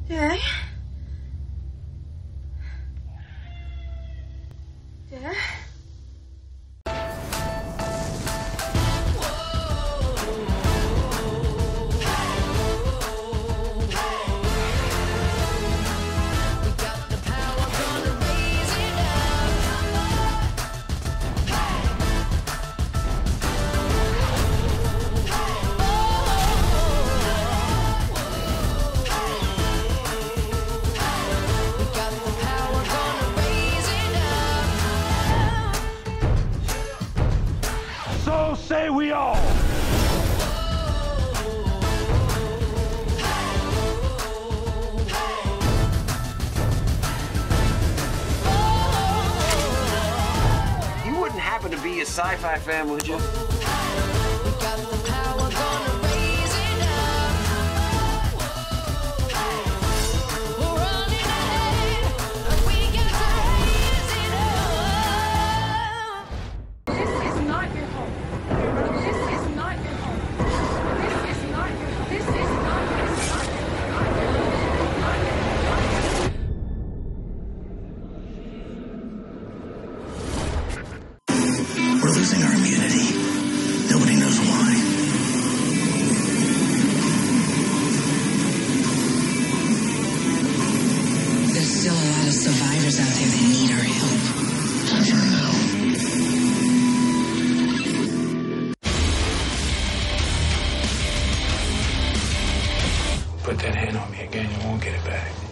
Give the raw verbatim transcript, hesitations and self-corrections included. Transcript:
Dad? Dad? So say we all. You wouldn't happen to be a sci-fi fan, would you? We're losing our immunity. Nobody knows why. There's still a lot of survivors out there that need our help. Time for now. Put that hand on me again, you won't get it back.